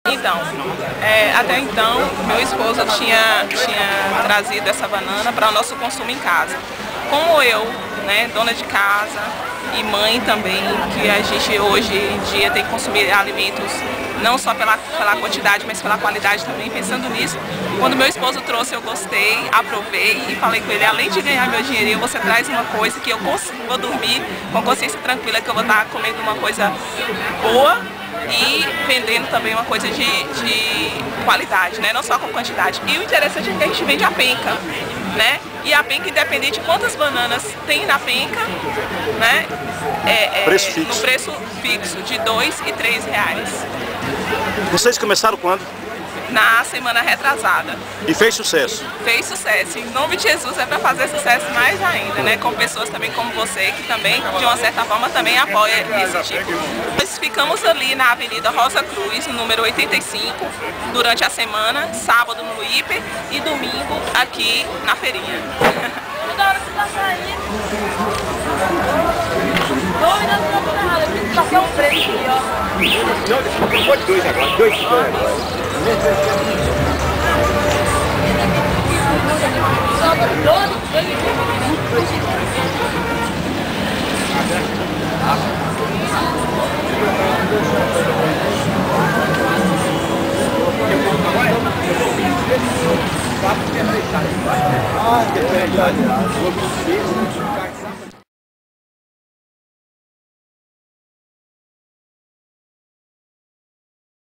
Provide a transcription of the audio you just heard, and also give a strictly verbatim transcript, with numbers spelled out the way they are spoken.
Então, é, até então, meu esposo tinha, tinha trazido essa banana para o nosso consumo em casa. Como eu, né, dona de casa e mãe também, que a gente hoje em dia tem que consumir alimentos não só pela, pela quantidade, mas pela qualidade também, pensando nisso, quando meu esposo trouxe eu gostei, aprovei e falei com ele, além de ganhar meu dinheirinho, você traz uma coisa que eu vou dormir com consciência tranquila, que eu vou estar comendo uma coisa boa e vendendo também uma coisa de, de qualidade, né? Não só com quantidade. E o interessante é que a gente vende a penca, né? E a penca, independente de quantas bananas tem na penca, né? É, é, preço fixo. No preço fixo, de dois e três reais. Vocês começaram quando? Na semana retrasada. E fez sucesso? Fez sucesso. Em nome de Jesus é para fazer sucesso mais ainda, né? Com pessoas também como você, que também, de uma certa forma, também apoia esse tipo. Nós ficamos ali na Avenida Rosa Cruz, número oitenta e cinco, durante a semana, sábado no Hiper e domingo aqui na feirinha. Toda hora que tá saindo. Tô mirando pra toda errada, eu preciso passar um preço aqui, ó. Não, pode dois agora, dois agora. Ah, que